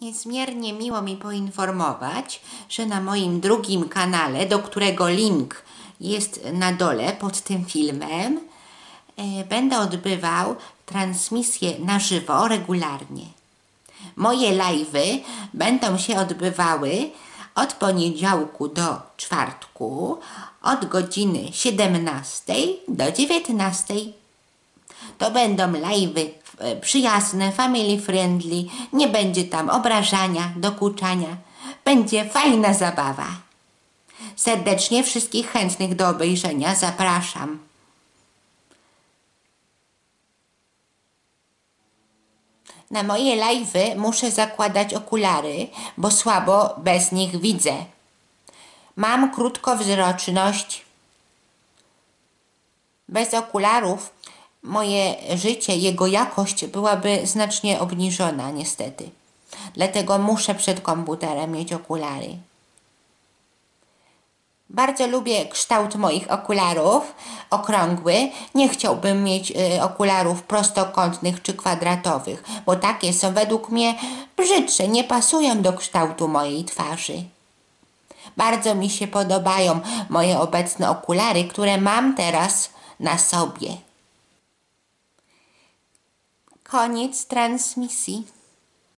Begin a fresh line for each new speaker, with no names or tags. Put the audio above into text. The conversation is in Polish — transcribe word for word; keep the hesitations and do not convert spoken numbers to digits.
Niezmiernie miło mi poinformować, że na moim drugim kanale, do którego link jest na dole pod tym filmem, e, będę odbywał transmisję na żywo regularnie. Moje live'y będą się odbywały od poniedziałku do czwartku, od godziny siedemnastej do dziewiętnastej. To będą live'y przyjazne, family friendly, nie będzie tam obrażania, dokuczania. Będzie fajna zabawa. Serdecznie wszystkich chętnych do obejrzenia zapraszam. Na moje live'y muszę zakładać okulary, bo słabo bez nich widzę. Mam krótkowzroczność. Bez okularów moje życie, jego jakość byłaby znacznie obniżona niestety. Dlatego muszę przed komputerem mieć okulary. Bardzo lubię kształt moich okularów, okrągły. Nie chciałbym mieć y, okularów prostokątnych czy kwadratowych, bo takie są według mnie brzydsze, nie pasują do kształtu mojej twarzy. Bardzo mi się podobają moje obecne okulary, które mam teraz na sobie. Koniec transmisji.